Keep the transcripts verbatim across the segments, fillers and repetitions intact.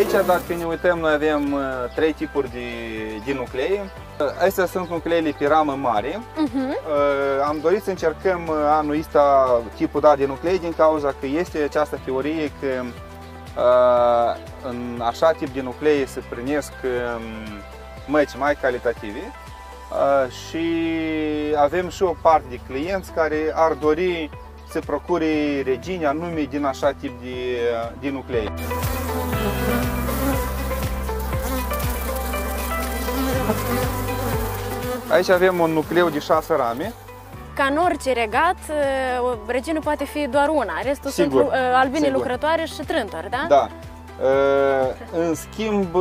Aici, dacă ne uităm, noi avem uh, trei tipuri de, de nuclei. Astea sunt nucleile pe ramă mare. Uh-huh. uh, am dorit să încercăm anul ăsta tipul dat de nuclei din cauza că este această teorie că uh, în așa tip de nuclei se primesc um, măci mai calitative. Uh, și avem și o parte de clienți care ar dori să procure regini anume din așa tip de, de nuclei. Aici avem un nucleu de șase rame. Ca în orice regat, reginul poate fi doar una, restul Sigur, sunt albine sigur. lucrătoare și trântori, da? Da. În schimb,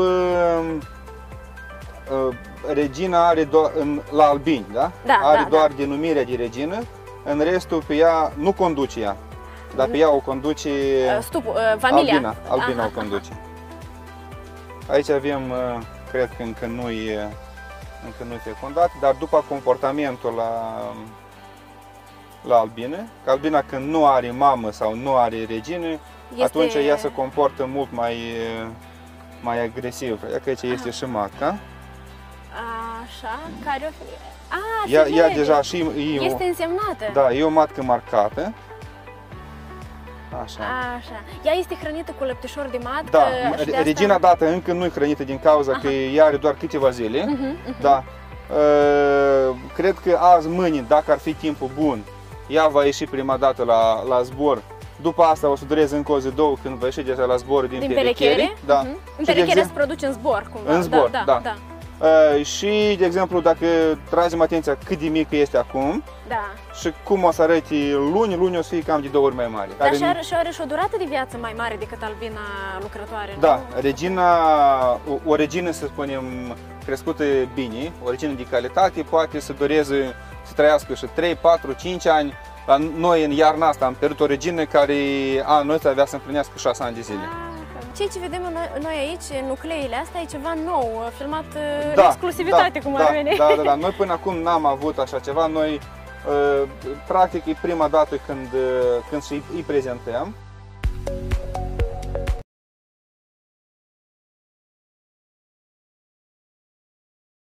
regina are doar, la albini, da? Da, are da, doar da. denumirea de regină, în restul pe ea nu conduce ea, dar pe ea o conduce Stup, familia. albina, albina o conduce. Aici avem, cred că încă nu e încă nu e fecundat, dar după comportamentul la, la albine, că albina când nu are mamă sau nu are regină, este... atunci ea se comportă mult mai, mai agresiv. Ia că aici este și matca. Așa, care o fi... A, ea, ea deja și e este o, însemnată. Da, e o matcă marcată. Așa. Așa. Ea este hrănită cu lăptișor de matcă. Da, și de regina asta... dată încă nu e hrănită din cauza Aha. că ea are doar câteva zile. Uh-huh, uh-huh. Da. Uh, cred că azi, mâine, dacă ar fi timpul bun, ea va ieși prima dată la, la zbor. După asta o să dureze încă o zi, două, când va ieși deja la zbor din, din perechere. Da. Uh-huh. În perechere se produce în zbor, cumva. În zbor, da. da. da. da. Uh, și, de exemplu, dacă tragem atenția cât de mică este acum da. și cum o să arăte luni, luni o să fie cam de două ori mai mare. Dar și are, și are și o durată de viață mai mare decât albina lucrătoare, Da, nu? regina, o, o regină, să spunem, crescută bine, o regină de calitate, poate să dureze, să trăiască și trei, patru, cinci ani. La noi, în iarna asta, am pierdut o regină care anul ăsta avea să împlinească șase ani de zile. Ceea ce vedem noi, noi aici, nucleile astea, e ceva nou, filmat da, în exclusivitate, da, cum da, ar veni. Da, da, da. Noi până acum n-am avut așa ceva. Noi, practic, e prima dată când, când îi prezentăm.